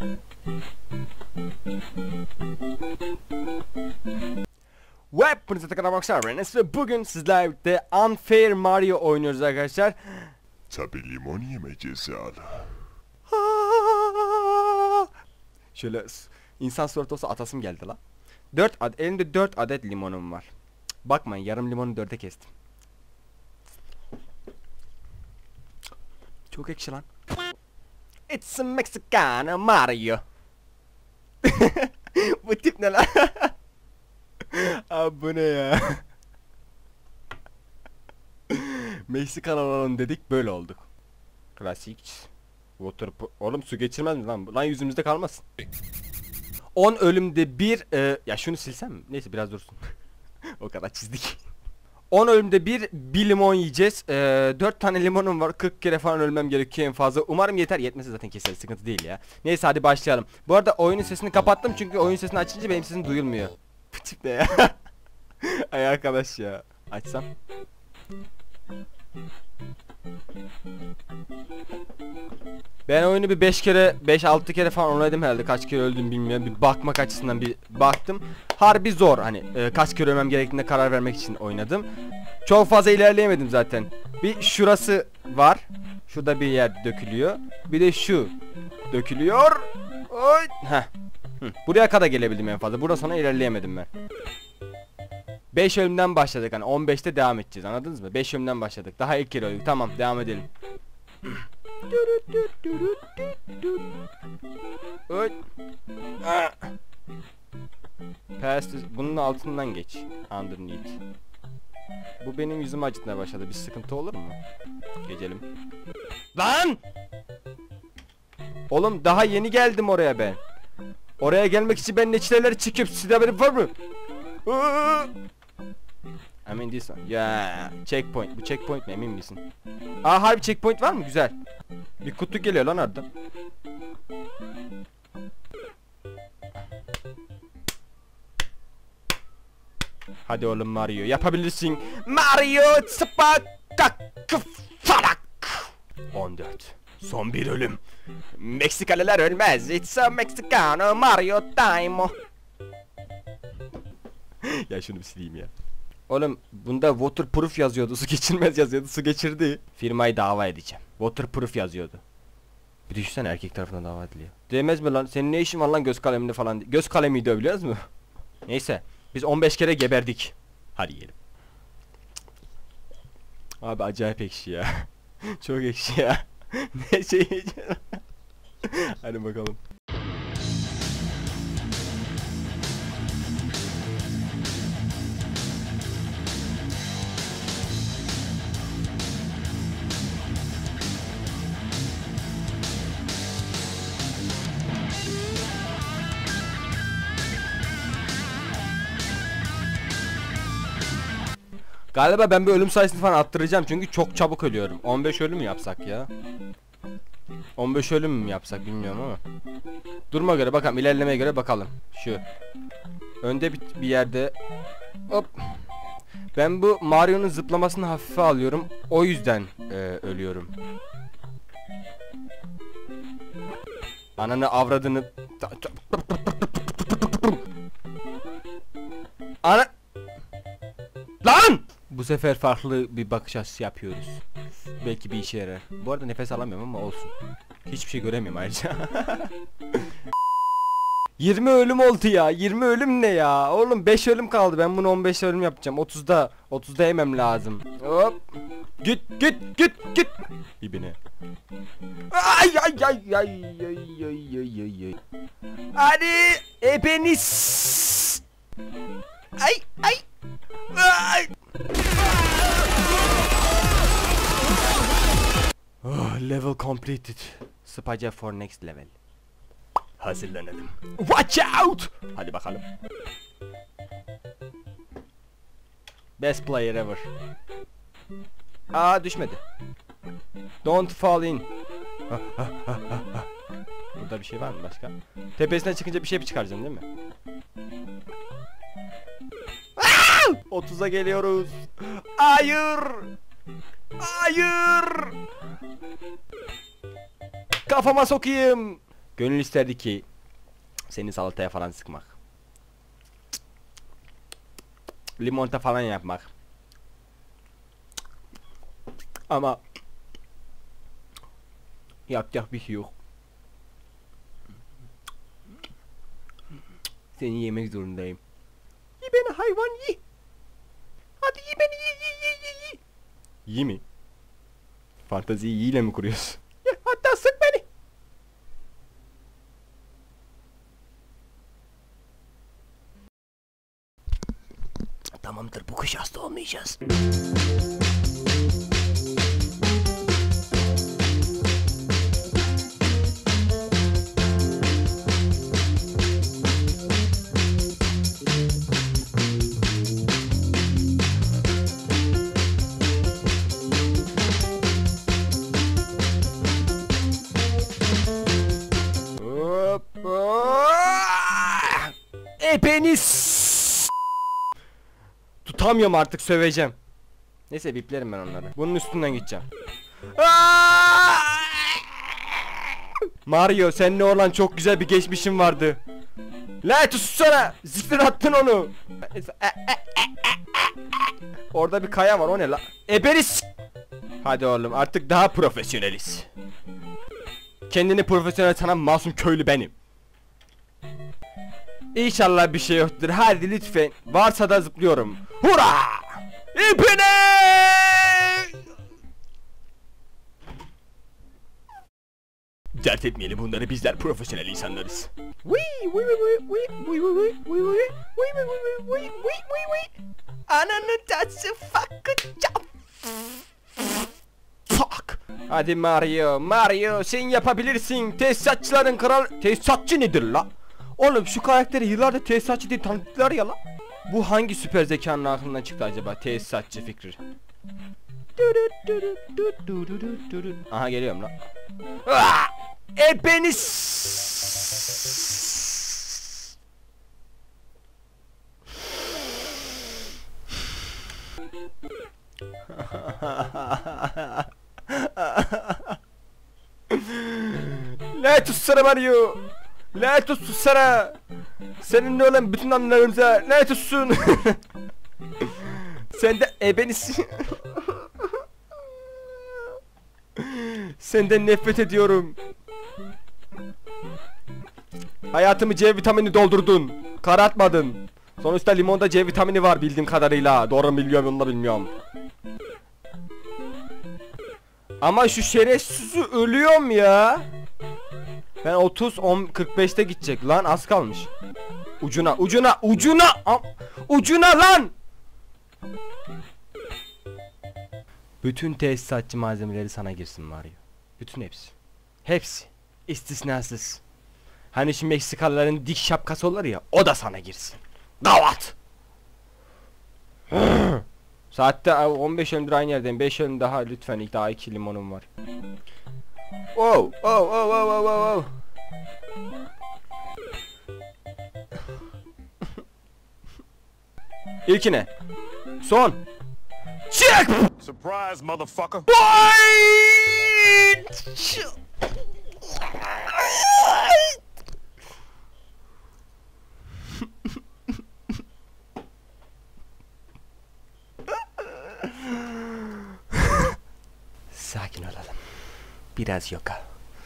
Ve hepinize tekrar bakışlar. Ve bugün sizlerle birlikte Unfair Mario oynuyoruz arkadaşlar. Tabi limon yeme cezalı. Şöyle insan suratı olsa atasım geldi la. Elimde 4 adet limonum var. Bakmayın, yarım limonu 4'e kestim. Çok ekşi lan. It's a Mexican Mario. Bu tip ne lan? Abi bu ne ya? Meksikan olalım dedik, böyle olduk. Klasik. Oğlum su geçirmez mi lan? Lan yüzümüzde kalmasın. 10 ölümde bir ya şunu silsem mi? Neyse biraz dursun. O kadar çizdik. 10 ölümde bir limon yiyeceğiz. 4 tane limonum var. 40 kere falan ölmem gerekiyor en fazla. Umarım yeter. Yetmesi zaten keseriz. Sıkıntı değil ya. Neyse hadi başlayalım. Bu arada oyunun sesini kapattım çünkü oyun sesini açınca benim sesim duyulmuyor. Bu tip ne ya? Ay arkadaş ya. Açsam. Ben oyunu bir 5-6 kere falan oynadım herhalde. Kaç kere öldüm bilmiyorum. Bir bakmak açısından bir baktım. Harbi zor hani kaç kere ölmem gerektiğine karar vermek için oynadım. Çok fazla ilerleyemedim zaten. Bir şurası var. Şurada bir yer dökülüyor. Bir de şu dökülüyor. Oy. Heh. Buraya kadar gelebildim en fazla. Buradan sonra ilerleyemedim ben. 5 ölümden başladık, hani 15'te devam edeceğiz, anladınız mı? 5 ölümden başladık. Daha ilk kere öldük. Tamam, devam edelim. Bunun altından geç. Underneath. Bu benim yüzümü acıtmaya başladı. Bir sıkıntı olur mu? Geçelim. Lan! Oğlum daha yeni geldim oraya ben. Oraya gelmek için ben ne çileleri çıkıp size haberim var mı? I mean this one. Yeah. Checkpoint. Bu checkpoint mi, emin misin? Aa, harbi checkpoint var mı? Güzel. Bir kutu geliyor lan oradan. Hadi oğlum Mario, yapabilirsin. Mario Farak. 14. Son bir ölüm. Meksikalılar ölmez. It's a Mexicano Mario time. Ya şunu bir sileyim ya. Oğlum bunda waterproof yazıyordu, su geçirmez yazıyordu, su geçirdi. Firmayı dava edeceğim. Waterproof yazıyordu. Bir düşünsene, erkek tarafından dava ediliyor. Değmez mi lan? Senin ne işin var lan göz kaleminde falan? Göz kalemiydi o, biliyoruz mu? Neyse. Biz 15 kere geberdik. Hadi yiyelim. Abi acayip ekşi ya. Çok ekşi ya. Ne şey yiyeceğim. Hadi bakalım. Galiba ben bir ölüm sayısını falan arttıracağım çünkü çok çabuk ölüyorum. 15 ölüm mü yapsak ya? 15 ölüm mü yapsak bilmiyorum ama. Duruma göre bakalım, ilerlemeye göre bakalım. Şu. Önde bir yerde. Hop. Ben bu Mario'nun zıplamasını hafife alıyorum. O yüzden ölüyorum. Ananı avradını. Ana. Lan! Bu sefer farklı bir bakış açısı yapıyoruz. Belki bir işe yarar. Bu arada nefes alamıyorum ama olsun. Hiçbir şey göremiyorum ayrıca. 20 ölüm oldu ya. 20 ölüm ne ya? Oğlum 5 ölüm kaldı. Ben bunu 15 ölüm yapacağım. 30'da yemem lazım. Hop. Git. İbine. Ay. Hadi ebenis. Ay. Oh, level completed. Spaca for next level. Hazırlanalım. Watch out! Hadi bakalım. Best player ever. Aa, düşmedi. Don't fall in. Burada bir şey var mı başka? Tepesine çıkınca bir şey çıkaracaksın değil mi? 30'a geliyoruz. Hayır. Kafama sokayım. Gönül isterdi ki seni salataya falan sıkmak. Limonata falan yapmak. Ama yapacak bir şey yok. Seni yemek zorundayım. Ye beni hayvan ye. Hadi ye beni ye. Yi mi? Fanteziyi yiyle mi kuruyorsun? Ye, hatta sık beni. Tamamdır, bu kış hasta olmayacağız. Penis. Tutamıyorum artık, söveceğim. Neyse biplerim ben onları. Bunun üstünden gideceğim. Mario, seninle olan çok güzel bir geçmişim vardı. La tutsana. Zifir attın onu. Orada bir kaya var, o ne la? Penis. Hadi oğlum, artık daha profesyoneliz. Kendini profesyonel sanan masum köylü benim. İnşallah bir şey yoktur. Hadi lütfen. Varsa da zıplıyorum. Hurra! İpine! Dert etmeyelim bunları, bizler profesyonel insanlarız. Ananı tatsı fuck. Hadi Mario sen yapabilirsin. Tesisatçıların kral. Tesisatçı nedir la? Oğlum şu karakteri yıllardır tesisatçı diye tanıttılar ya la. Bu hangi süper zekanın aklından çıktı acaba tesisatçı fikri? Aha geliyorum lan. Penis. La tutsana Mario. La tutsana. Seninle olan bütün anılarımıza la tutsun. Sen de ebenisin. Senden nefret ediyorum. Hayatımı C vitamini doldurdun. Karartmadın. Sonuçta limonda C vitamini var bildiğim kadarıyla. Doğru mu biliyorum, onu da bilmiyorum. Ama şu şerefsizi ölüyorum ya. Ben 45'te gidecek lan, az kalmış. Ucuna lan. Bütün tesisatçı malzemeleri sana girsin Mario. Bütün hepsi. İstisnasız. Hani şu Meksikalıların dik şapkası olur ya, o da sana girsin. Gavat. Saatte 15 elimdir aynı yerdeyim. 5 elim daha lütfen, ilk daha 2 limonum var. Oh. İlkine. Son. Çık. Surprise, motherfucker. Sakin olalım. Biraz yoga.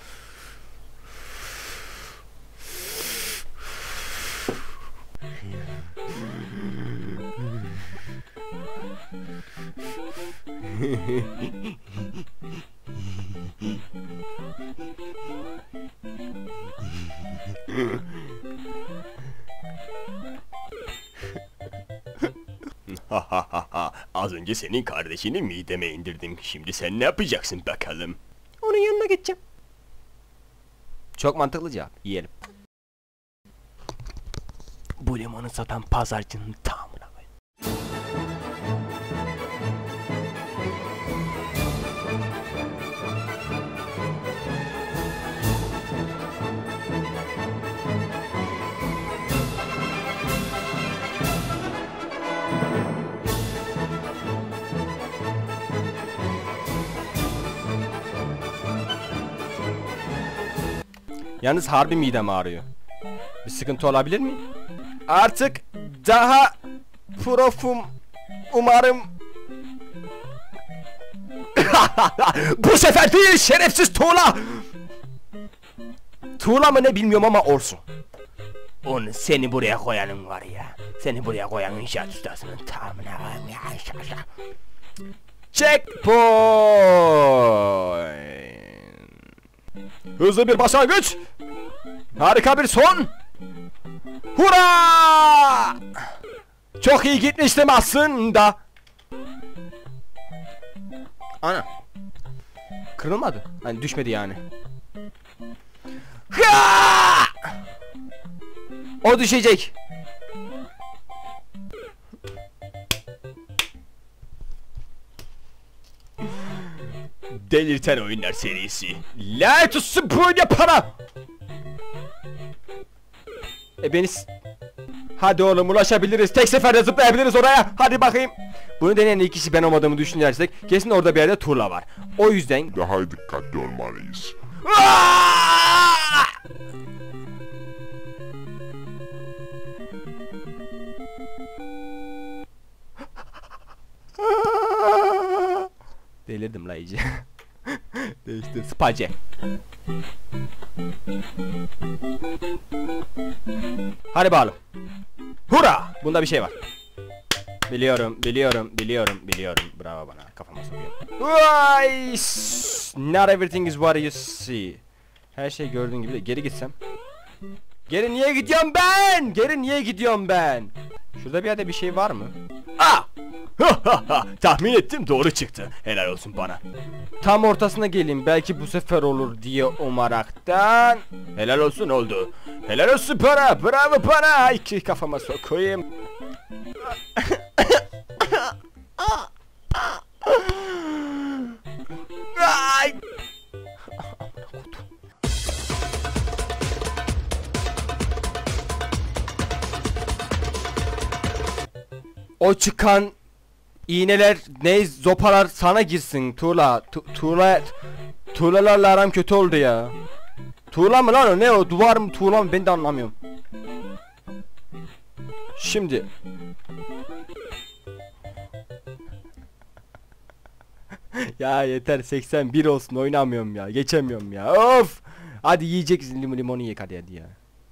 Az önce senin kardeşini mideme indirdim. Şimdi sen ne yapacaksın bakalım? Onun yanına geçeceğim. Çok mantıklı cevap. Yiyelim. Bu limonu satan pazarcının tamamına koy. Yalnız harbi midem ağrıyor. Bir sıkıntı olabilir mi? Artık daha profum umarım. Bu sefer değil şerefsiz tuğla. Tuğla mı ne bilmiyorum ama olsun. Onu seni buraya koyanın var ya. Seni buraya koyan inşaat ustasının tamamına var ya. Checkpoint. Hızlı bir başlangıç. Harika bir son. Hurra! Çok iyi gitmiştim aslında. Ana. Kırılmadı. Hani düşmedi yani. Ha! O düşecek. Delirten oyunlar serisi. Lanet olsun böyle para. Beni hadi oğlum ulaşabiliriz. Tek seferde zıplayabiliriz oraya. Hadi bakayım. Bunu deneyen ilk kişi ben olmadığımı düşünürsek kesin orada bir yerde tuğla var. O yüzden Daha dikkatli olmalıyız. delirdim la iyice. Değiştir. Space. Hadi bakalım. Hurra! Bunda bir şey var. Biliyorum. Bravo bana. Kafama sokuyorum. Vay! Not everything is what you see. Her şey gördüğün gibi. Geri gitsem. Geri niye gidiyorum ben? Şurada bir yerde bir şey var mı? Ah! Tahmin ettim, doğru çıktı. Helal olsun bana. Tam ortasına geleyim. Belki bu sefer olur diye umaraktan. Helal olsun oldu. Helal olsun para. Bravo para. İki kafama sokayım. Ay! O çıkan iğneler, ne zopalar sana girsin Tuğla. Tuğlalarla aram kötü oldu ya. Tuğla mı lan o, ne o, duvar mı tuğla mı, ben de anlamıyorum. Şimdi ya yeter, 81 olsun, oynamıyorum ya, geçemiyorum ya, of. Hadi yiyecek limonu ye, hadi ya.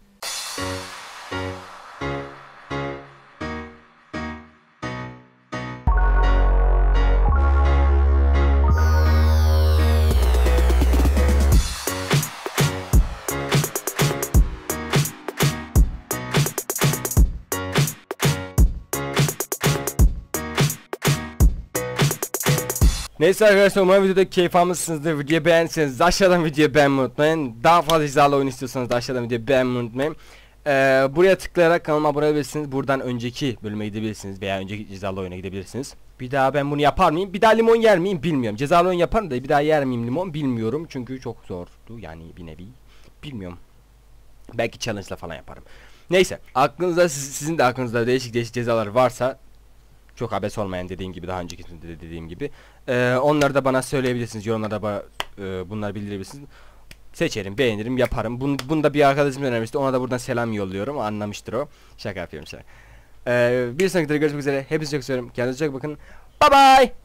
Neyse arkadaşlar, umarım videoda keyif almışsınızdır. Videoyu beğendiyseniz aşağıdan videoyu beğenmeyi unutmayın. Daha fazla cezalı oyun istiyorsanız da aşağıdan videoyu beğenmeyi unutmayın. Buraya tıklayarak kanalıma abone olabilirsiniz. Buradan önceki bölüme gidebilirsiniz veya önceki cezalı oyuna gidebilirsiniz. Bir daha ben bunu yapar mıyım? Bir daha limon yer miyim bilmiyorum. Cezalı oyun yaparım da bir daha yer miyim limon bilmiyorum. Çünkü çok zordu yani, bir nevi. Bilmiyorum. Belki challenge'la falan yaparım. Neyse, aklınızda sizin de aklınızda değişik cezalar varsa, çok abes olmayan, dediğim gibi daha öncekisinde de dediğim gibi, onları da bana söyleyebilirsiniz, yorumlarda bunları bildirebilirsiniz. Seçerim, beğenirim, yaparım. Bunu da bir arkadaşım önermişti, ona da buradan selam yolluyorum, anlamıştır o. Şaka yapıyorum şaka. Bir sonraki videoda görüşmek üzere, hepinizi çok seviyorum, kendinize çok bakın, bye bye.